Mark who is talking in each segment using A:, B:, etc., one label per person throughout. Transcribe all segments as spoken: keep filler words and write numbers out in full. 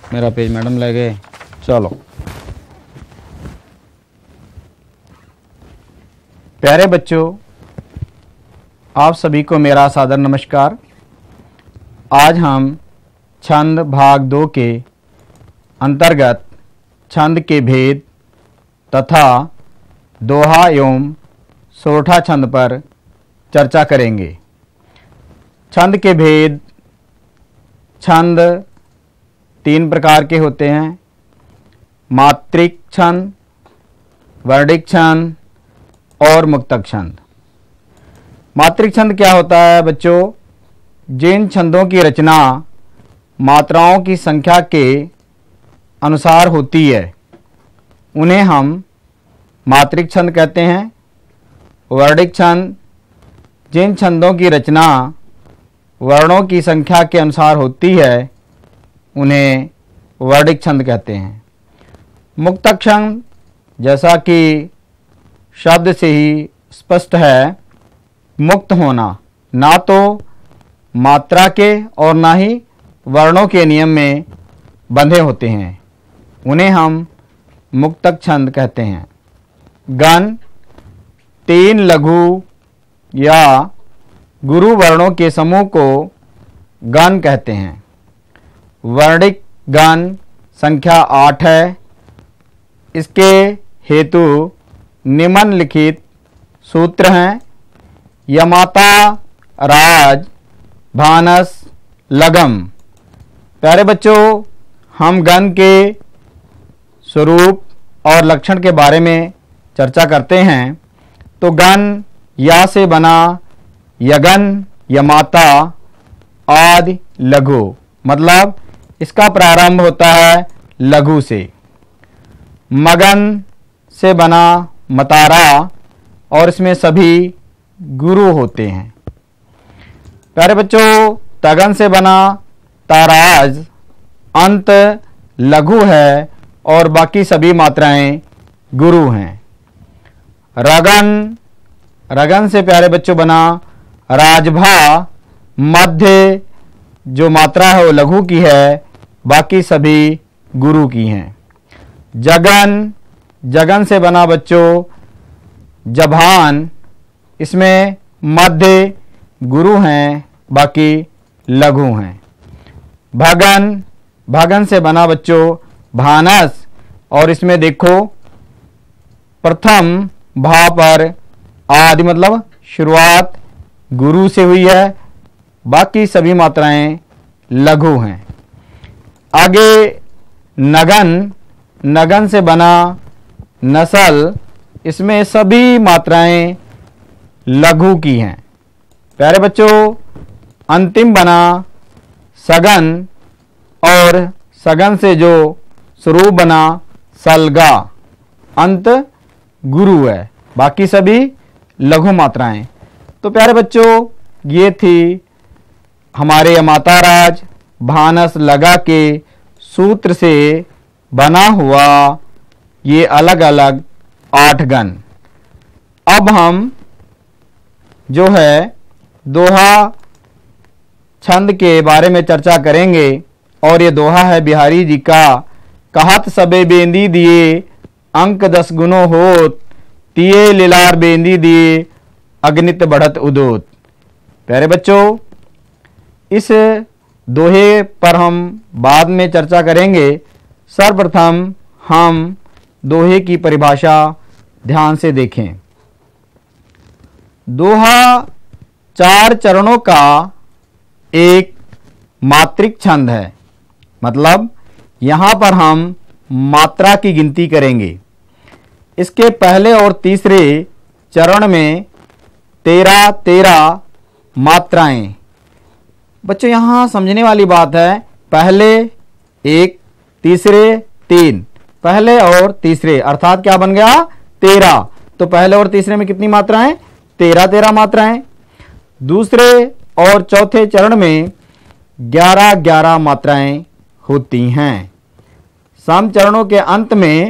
A: मेरा page madam ले गए। चलो प्यारे बच्चों, आप सभी को मेरा सादर नमस्कार। आज हम छंद भाग दो के अंतर्गत छंद के भेद तथा दोहा एवं सोरठा छंद पर चर्चा करेंगे। छंद के भेद। छंद तीन प्रकार के होते हैं, मात्रिक छंद, वर्णिक छंद और मुक्तक छंद। मात्रिक छंद क्या होता है बच्चों? जिन छंदों की रचना मात्राओं की संख्या के अनुसार होती है उन्हें हम मात्रिक छंद कहते हैं। वर्णिक छंद, जिन छंदों की रचना वर्णों की संख्या के अनुसार होती है उन्हें वर्णिक छंद कहते हैं। मुक्तक छंद, जैसा कि शब्द से ही स्पष्ट है, मुक्त होना, ना तो मात्रा के और ना ही वर्णों के नियम में बंधे होते हैं, उन्हें हम मुक्तक छंद कहते हैं। गण, तीन लघु या गुरु वर्णों के समूह को गण कहते हैं। वर्णिक गण संख्या आठ है। इसके हेतु निम्नलिखित सूत्र हैं। यमाता, राज, भानस, लगम। प्यारे बच्चों, हम गण के स्वरूप और लक्षण के बारे में चर्चा करते हैं। तो गण या से बना यगन, यमाता, आदि, लघु, मतलब इसका प्रारंभ होता है लघु से। मगन से बना मतारा और इसमें सभी गुरु होते हैं। प्यारे बच्चों, तगन से बना ताराज, अंत लघु है और बाकी सभी मात्राएं गुरु हैं। रगन, रगन से प्यारे बच्चों बना राजभा, मध्य जो मात्रा है वो लघु की है, बाकी सभी गुरु की हैं। जगन, जगन से बना बच्चों जभान, इसमें मध्य गुरु हैं, बाकी लघु हैं। भगन, भगन से बना बच्चों भानस और इसमें देखो प्रथम भा पर आदि मतलब शुरुआत गुरु से हुई है, बाकी सभी मात्राएं लघु हैं। आगे नगन, नगन से बना नस्ल, इसमें सभी मात्राएं लघु की हैं। प्यारे बच्चों, अंतिम बना सगन और सगन से जो स्वरूप बना सलगा, अंत गुरु है, बाकी सभी लघु मात्राएं। तो प्यारे बच्चों, ये थी हमारे यमाता, राज, भानस, लगा के सूत्र से बना हुआ ये अलग अलग आठ गण। अब हम जो है दोहा छंद के बारे में चर्चा करेंगे और ये दोहा है बिहारी जी का। कहत सबे बेंदी दिए अंक दस गुनो होत, तिये लिलार बेंदी दिए अगणित बढ़त उदोत। प्यारे बच्चों, इस दोहे पर हम बाद में चर्चा करेंगे। सर्वप्रथम हम दोहे की परिभाषा ध्यान से देखें। दोहा चार चरणों का एक मात्रिक छंद है, मतलब यहाँ पर हम मात्रा की गिनती करेंगे। इसके पहले और तीसरे चरण में तेरह तेरह मात्राएं। बच्चों, यहाँ समझने वाली बात है, पहले एक, तीसरे तीन, पहले और तीसरे अर्थात क्या बन गया? तेरह। तो पहले और तीसरे में कितनी मात्राएं? तेरह तेरह मात्राएं। दूसरे और चौथे चरण में ग्यारह ग्यारह मात्राएं होती हैं। सम चरणों के अंत में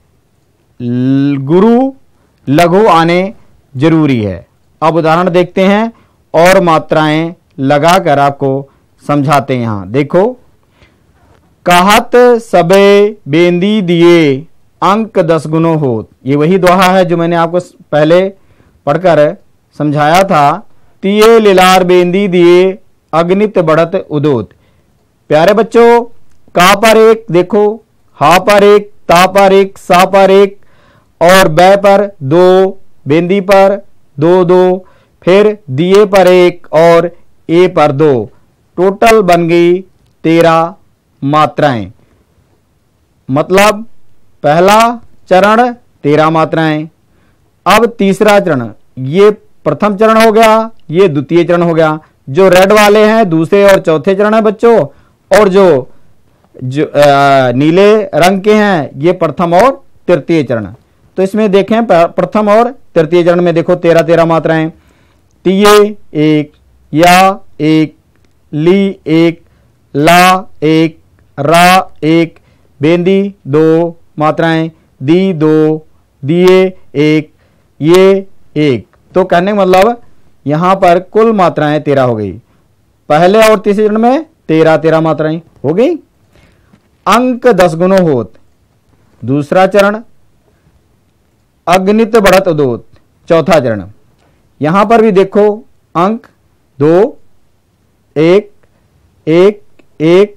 A: गुरु लघु आने जरूरी है। अब उदाहरण देखते हैं और मात्राएं लगाकर आपको समझाते हैं। यहाँ देखो, कहत सबे बेंदी दिए अंक दस गुनो होत। ये वही दोहा है जो मैंने आपको पहले पढ़कर समझाया था। तिये लिलार बेंदी दिए अग्नित बढ़त उदोत। प्यारे बच्चों, का पर एक देखो, हा पर एक, ता पर एक, सा पर एक और बै पर दो, बेंदी पर दो दो, फिर दिए पर एक और ए पर दो। टोटल बन गई तेरह मात्राएं। मतलब पहला चरण तेरह मात्राएं। अब तीसरा चरण, ये प्रथम चरण हो गया, ये द्वितीय चरण हो गया। जो रेड वाले हैं दूसरे और चौथे चरण है बच्चों, और जो जो आ, नीले रंग के हैं ये प्रथम और तृतीय चरण। तो इसमें देखें प्रथम और तृतीय चरण में देखो तेरह तेरह मात्राएं। तिये एक, या एक, ली एक, ला एक, रा एक, बेंदी दो मात्राएं, दी दो, दिए एक, ये एक। तो कहने का मतलब यहां पर कुल मात्राएं तेरह हो गई। पहले और तीसरे चरण में तेरह तेरह मात्राएं हो गई। अंक दस गुनो होत। दूसरा चरण अग्नित बढ़त उदोत। चौथा चरण यहां पर भी देखो अंक दो, एक एक एक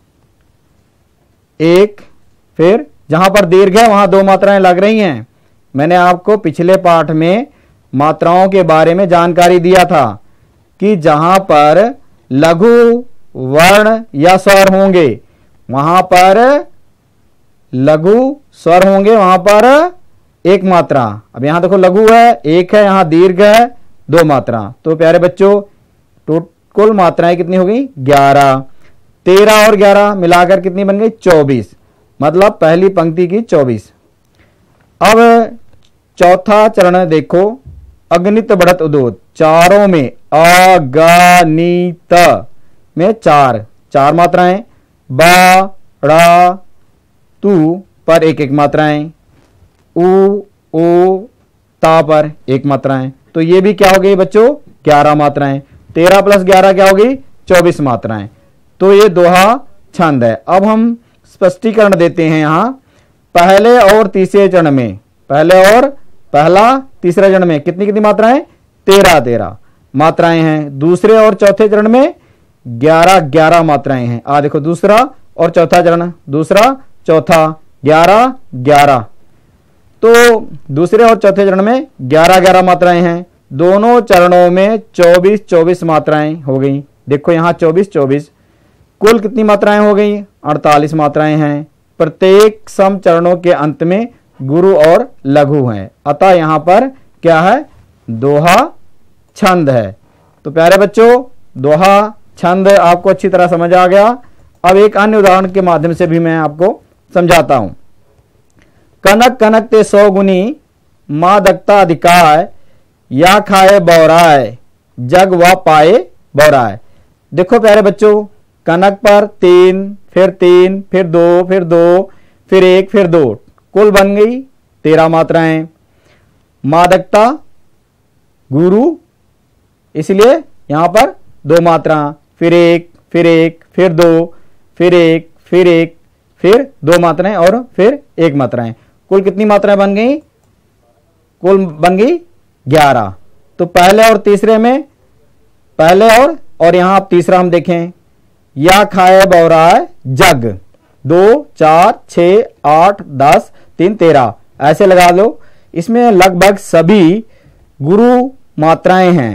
A: एक, फिर जहां पर दीर्घ है वहां दो मात्राएं लग रही हैं। मैंने आपको पिछले पाठ में मात्राओं के बारे में जानकारी दिया था कि जहां पर लघु वर्ण या स्वर होंगे वहां पर लघु स्वर होंगे वहां पर एक मात्रा। अब यहां देखो लघु है एक है, यहां दीर्घ है दो मात्रा। तो प्यारे बच्चों तो कुल मात्राएं कितनी हो गई? ग्यारह। तेरह और ग्यारह मिलाकर कितनी बन गई? चौबीस। मतलब पहली पंक्ति की चौबीस। अब चौथा चरण देखो अग्नित बढ़त उदोत। चारों में अगनित में चार चार मात्राएं, बा ड़ा तू पर एक एक मात्राएं, उ ओ ता पर एक मात्राएं। तो ये भी क्या हो गई बच्चों? ग्यारह मात्राएं। तेरह प्लस ग्यारह क्या हो गई? चौबीस मात्राएं। तो ये दोहा छंद है। अब हम स्पष्टीकरण देते हैं यहां। पहले और तीसरे चरण में, पहले और पहला तीसरा चरण में कितनी कितनी मात्राएं? तेरह तेरह मात्राएं हैं। दूसरे और चौथे चरण में ग्यारह ग्यारह मात्राएं हैं। आ देखो दूसरा और चौथा चरण, दूसरा चौथा ग्यारह ग्यारह। तो दूसरे और चौथे चरण में ग्यारह ग्यारह मात्राएं हैं। दोनों चरणों में चौबीस चौबीस मात्राएं हो गई। देखो यहां चौबीस चौबीस, कुल कितनी मात्राएं हो गई? अड़तालीस मात्राएं हैं। प्रत्येक सम चरणों के अंत में गुरु और लघु हैं। अतः यहां पर क्या है? दोहा छंद है। तो प्यारे बच्चों दोहा छंद आपको अच्छी तरह समझ आ गया। अब एक अन्य उदाहरण के माध्यम से भी मैं आपको समझाता हूं। कनक कनक ते सौ गुनी मां दकता अधिकाय, या खाए बौराय जग व पाए बौराय। देखो प्यारे बच्चों कनक पर तीन, फिर तीन, फिर दो, फिर दो, फिर एक, फिर दो, कुल बन गई तेरह मात्राएं। मादकता गुरु, इसलिए यहां पर दो मात्रा, फिर एक, फिर एक, फिर दो, फिर एक, फिर एक, फिर दो मात्राएं और फिर एक मात्राएं। कुल कितनी मात्राएं बन गई? कुल बन गई ग्यारह। तो पहले और तीसरे में, पहले और और यहां तीसरा हम देखें, या खाए बौराय जग, दो चार छ आठ दस तीन तेरह, ऐसे लगा लो। इसमें लगभग सभी गुरु मात्राएं हैं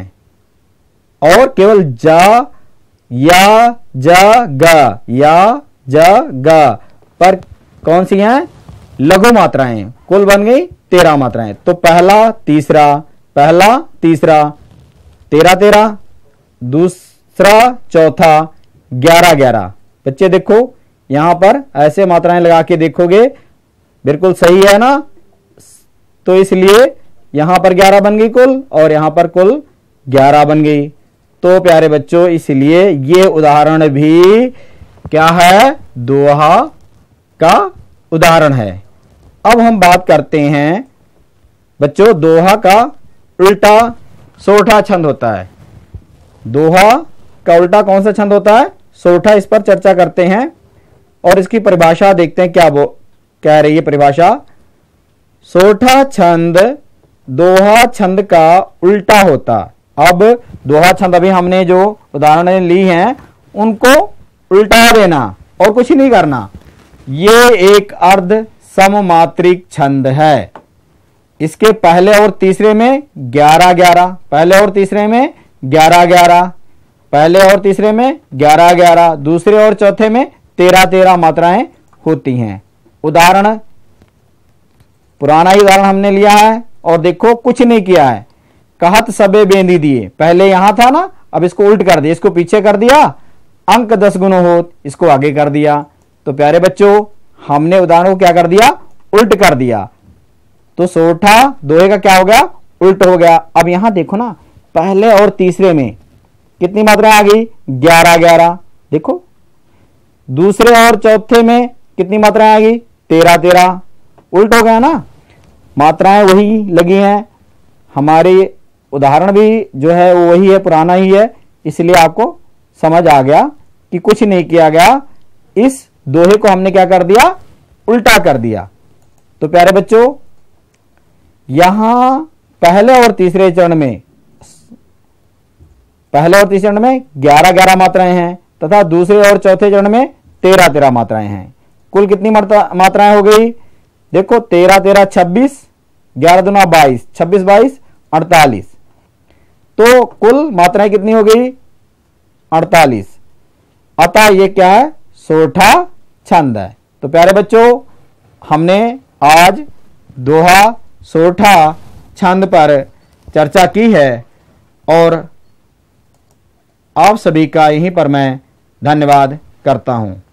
A: और केवल जा या ज ग या ज ग पर कौन सी हैं? लघु मात्राएं। कुल बन गई तेरह मात्राएं। तो पहला तीसरा, पहला तीसरा तेरह तेरह, दूसरा चौथा ग्यारह ग्यारह। बच्चे देखो यहां पर ऐसे मात्राएं लगा के देखोगे बिल्कुल सही है ना? तो इसलिए यहां पर ग्यारह बन गई कुल और यहां पर कुल ग्यारह बन गई। तो प्यारे बच्चों इसलिए ये उदाहरण भी क्या है? दोहा का उदाहरण है। अब हम बात करते हैं बच्चों दोहा का उल्टा सोरठा छंद होता है। दोहा का उल्टा कौन सा छंद होता है? सोरठा। इस पर चर्चा करते हैं। और इसकी परिभाषा देखते हैं क्या वो कह रही है परिभाषा। सोठा छंद दोहा छंद का उल्टा होता। अब दोहा छंद अभी हमने जो उदाहरण ली हैं उनको उल्टा देना और कुछ नहीं करना। ये एक अर्ध सममात्रिक छंद है। इसके पहले और तीसरे में ग्यारह ग्यारह, पहले और तीसरे में ग्यारह ग्यारह, पहले और तीसरे में ग्यारह ग्यारह, दूसरे और चौथे में तेरह तेरह मात्राएं होती हैं। उदाहरण पुराना ही उदाहरण हमने लिया है और देखो कुछ नहीं किया है। कहत सबे बेंदी दिए, पहले यहां था ना, अब इसको उल्ट कर दिया, इसको पीछे कर दिया। अंक दस गुनो होत, इसको आगे कर दिया। तो प्यारे बच्चों हमने उदाहरण को क्या कर दिया, उल्ट कर दिया। तो सोठा दोहे का क्या हो गया, उल्ट हो गया। अब यहां देखो ना, पहले और तीसरे में कितनी मात्राएं आ गई, ग्यारह ग्यारह। देखो दूसरे और चौथे में कितनी मात्राएं आ गई, तेरह तेरह। उल्ट हो गया ना, मात्राएं वही लगी हैं। हमारे उदाहरण भी जो है वो वही है, पुराना ही है, इसलिए आपको समझ आ गया कि कुछ नहीं किया गया। इस दोहे को हमने क्या कर दिया, उल्टा कर दिया। तो प्यारे बच्चों यहां पहले और तीसरे चरण में पहले और तीसरे चरण में ग्यारह ग्यारह मात्राएं हैं तथा दूसरे और चौथे चरण में तेरह तेरह मात्राएं हैं। कुल कितनी मात्राएं हो गई, देखो तेरह तेरह छब्बीस, ग्यारह दुना बाईस, छब्बीस बाईस अड़तालीस। तो कुल मात्राएं कितनी हो गई, अड़तालीस। अतः ये क्या है, सोठा छंद है। तो प्यारे बच्चों हमने आज दोहा सोठा छंद पर चर्चा की है और आप सभी का यहीं पर मैं धन्यवाद करता हूं।